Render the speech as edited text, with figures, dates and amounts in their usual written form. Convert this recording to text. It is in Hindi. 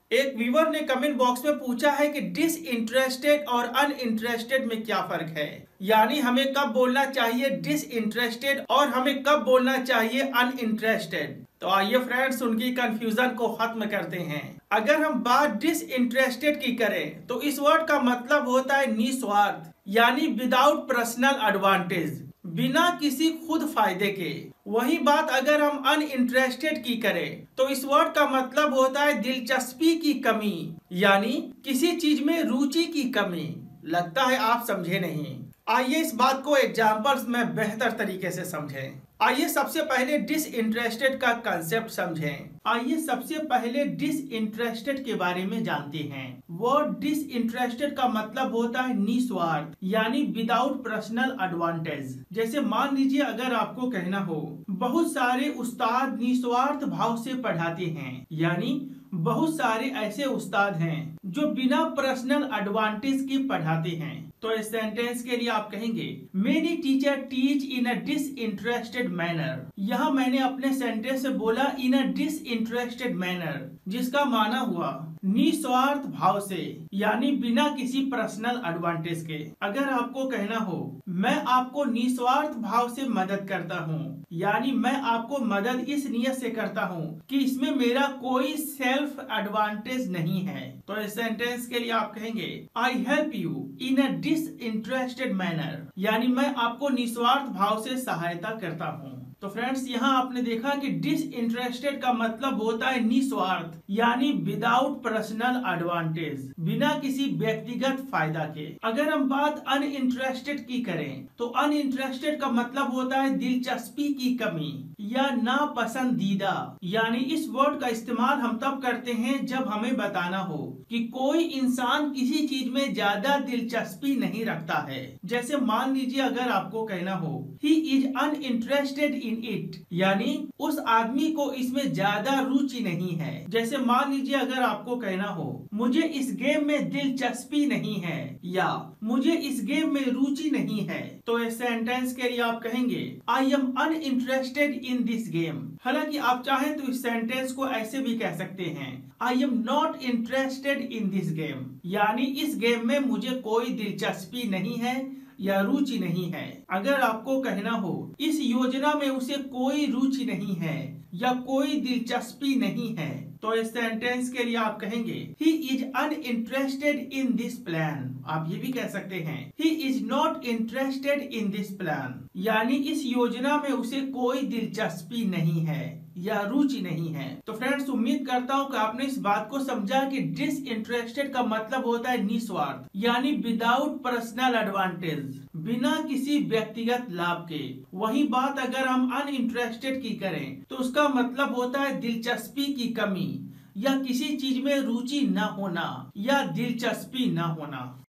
एक व्यूअर ने कमेंट बॉक्स में पूछा है कि डिसइंटरेस्टेड और अनइंटरेस्टेड में क्या फर्क है। यानी हमें कब बोलना चाहिए डिसइंटरेस्टेड और हमें कब बोलना चाहिए अनइंटरेस्टेड। तो आइए फ्रेंड्स उनकी कंफ्यूजन को खत्म करते हैं। अगर हम बात डिसइंटरेस्टेड की करें तो इस वर्ड का मतलब होता है निस्वार्थ, यानी विदाउट पर्सनल एडवांटेज, बिना किसी खुद फायदे के। वही बात अगर हम अनइंटरेस्टेड की करें तो इस वर्ड का मतलब होता है दिलचस्पी की कमी, यानी किसी चीज में रुचि की कमी। लगता है आप समझे नहीं। आइए इस बात को एग्जांपल्स में बेहतर तरीके से समझें। आइए सबसे पहले डिसइंटरेस्टेड का कंसेप्ट समझें। आइए सबसे पहले डिसइंटरेस्टेड के बारे में जानते हैं। वर्ड डिसइंटरेस्टेड का मतलब होता है निस्वार्थ, यानी विदाउट पर्सनल एडवांटेज। जैसे मान लीजिए अगर आपको कहना हो बहुत सारे उस्ताद निस्वार्थ भाव से पढ़ाते हैं, यानी बहुत सारे ऐसे उस्ताद हैं जो बिना पर्सनल एडवांटेज के पढ़ाते हैं। तो इस सेंटेंस के लिए आप कहेंगे many teacher teach in a disinterested manner. यहाँ मैंने अपने सेंटेंस से बोला इन अ डिसइंटरेस्टेड मैनर, जिसका माना हुआ निस्वार्थ भाव से, यानी बिना किसी पर्सनल एडवांटेज के। अगर आपको कहना हो मैं आपको निस्वार्थ भाव से मदद करता हूँ, यानी मैं आपको मदद इस नियत से करता हूँ कि इसमें मेरा कोई सेल्फ एडवांटेज नहीं है। तो इस सेंटेंस के लिए आप कहेंगे I help you in a disinterested manner, यानी मैं आपको निस्वार्थ भाव से सहायता करता हूँ। तो फ्रेंड्स यहाँ आपने देखा कि डिसइंटरेस्टेड का मतलब होता है निस्वार्थ, यानी विदाउट पर्सनल एडवांटेज, बिना किसी व्यक्तिगत फायदा के। अगर हम बात अनइंटरेस्टेड की करें तो अनइंटरेस्टेड का मतलब होता है दिलचस्पी की कमी या नापसंदीदा। यानी इस वर्ड का इस्तेमाल हम तब करते हैं जब हमें बताना हो कि कोई इंसान किसी चीज में ज्यादा दिलचस्पी नहीं रखता है। जैसे मान लीजिए अगर आपको कहना हो he is uninterested in it, यानी उस आदमी को इसमें ज्यादा रुचि नहीं है। जैसे मान लीजिए अगर आपको कहना हो मुझे इस गेम में दिलचस्पी नहीं है या मुझे इस गेम में रुचि नहीं है, तो इस सेंटेंस के लिए आप कहेंगे I am uninterested in this game. हालांकि आप चाहें तो इस सेंटेंस को ऐसे भी कह सकते हैं I am not interested in this game, यानी इस गेम में मुझे कोई दिलचस्पी नहीं है या रुचि नहीं है। अगर आपको कहना हो इस योजना में उसे कोई रुचि नहीं है या कोई दिलचस्पी नहीं है, तो इस सेंटेंस के लिए आप कहेंगे he is uninterested in this plan. आप ये भी कह सकते हैं he is not interested in this plan, यानी इस योजना में उसे कोई दिलचस्पी नहीं है या रुचि नहीं है। तो फ्रेंड्स उम्मीद करता हूँ कि आपने इस बात को समझा कि डिसइंटरेस्टेड का मतलब होता है निस्वार्थ, यानी विदाउट पर्सनल एडवांटेज, बिना किसी व्यक्तिगत लाभ के। वही बात अगर हम अनइंटरेस्टेड की करें तो उसका मतलब होता है दिलचस्पी की कमी या किसी चीज में रुचि न होना या दिलचस्पी न होना।